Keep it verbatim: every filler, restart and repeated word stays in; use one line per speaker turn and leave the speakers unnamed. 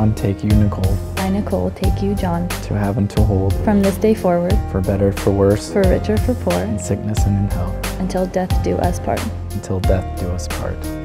John, take you, Nicole,
I, Nicole, take you, John,
to have and to hold,
from this day forward,
for better, for worse,
for richer, for poor,
in sickness and in health,
until death do us part.
until death do us part.